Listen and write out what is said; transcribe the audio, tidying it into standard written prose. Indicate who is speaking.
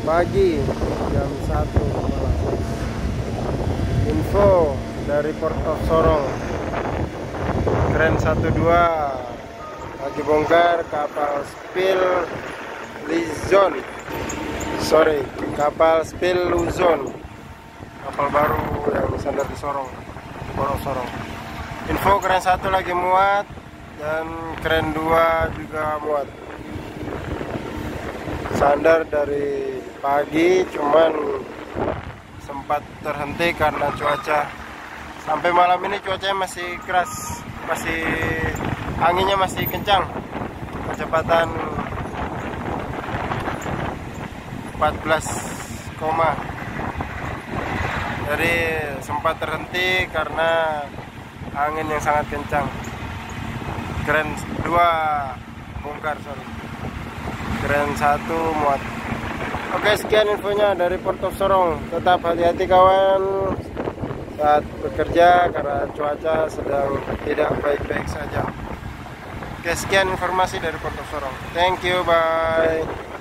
Speaker 1: pagi, jam 1 malam. Info dari Port of Sorong, Kren 12 lagi bongkar kapal Spill Luzon, kapal baru yang sandar di Sorong, Port of Sorong. Info Kren 1 lagi muat dan Kren 2 juga muat. Sandar dari pagi, cuman sempat terhenti karena cuaca. Sampai malam ini cuacanya masih keras, anginnya masih kencang, kecepatan 14, jadi sempat terhenti karena angin yang sangat kencang. Kren 2 bongkar, Kren 1 muat. Oke, sekian infonya dari Port of Sorong. Tetap hati-hati kawan saat bekerja karena cuaca sedang tidak baik-baik saja. Oke, sekian informasi dari Port of Sorong. Thank you, bye.